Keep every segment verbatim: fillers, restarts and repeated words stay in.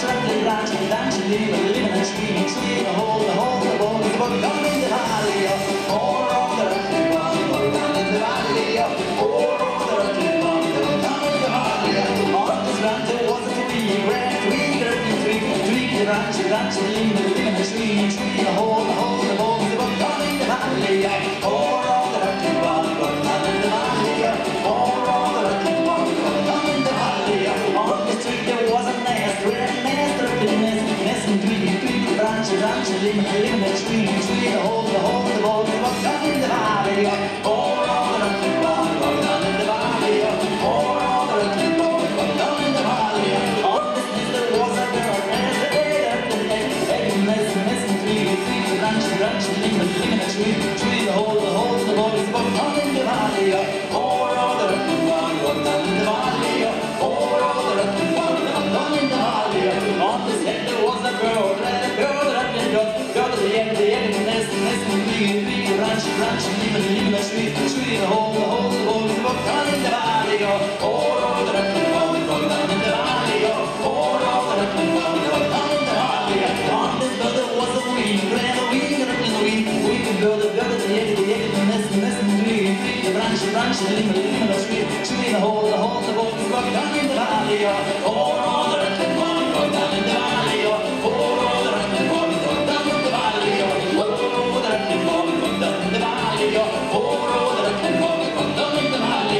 branch, rattling branch, branch, living, living and screaming, screaming, the whole, the whole, the whole, the whole, down in the valley, all around the rattling branch, down in the valley, all around the rattling branch, down in the valley. On this branch there was a tree, red tree, dirty tree, tree, the branch, branch, living, living and screaming, screaming, the whole, the whole, the whole, the whole, down in the valley, all around the rattling branch, down in the valley, all around the rattling branch, down in the valley. On this tree there was a nest, red nest, dirty nest, nest and tree, tree, the branch, branch, living, living and screaming, screaming, the whole, the whole, the whole, the whole, down in the valley, all around the rattling branch, down in the valley, all around the rattling branch, down in the valley. On this nest there was a girl, nest, nest, nest and tree, tree, the branch, branch, living, living and screaming, screaming, the whole, the whole, the whole, the whole, down in the valley, all around the rattling branch, down in the valley, all around the rattling branch, down in the valley. On this head there was a girl, a girl, rattling girl, girl to the end, the end, nest, nest and tree, tree, the branch, branch, living, living and screaming, screaming, the whole, the whole, the whole, the whole, down in the valley, all around the rattling branch, down in the valley, all around the rattling branch, down in the valley. On this bed there was a wing, ran a wing, rattling a wing, wing and girl, the girl to the end, the end, the nest, nest and tree, tree, the branch, branch, living, living and screaming, screaming, the whole, the whole, the whole, the whole, down in the valley, all around the rattling branch, down in the valley, all around the rattling branch, down in the valley, all around the rattling branch, down in the valley, all around the rattling branch, down in the valley.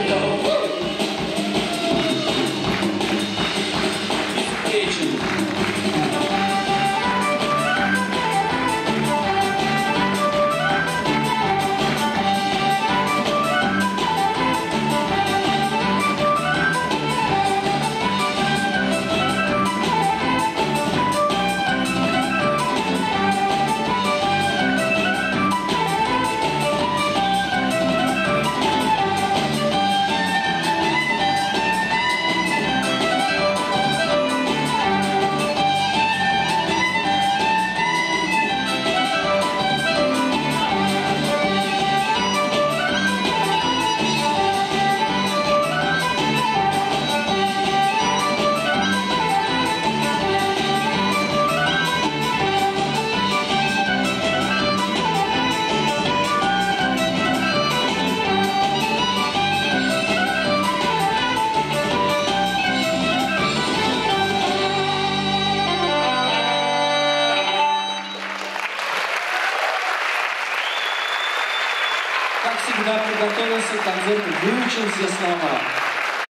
Как всегда, приготовился к концерту, выучил все слова.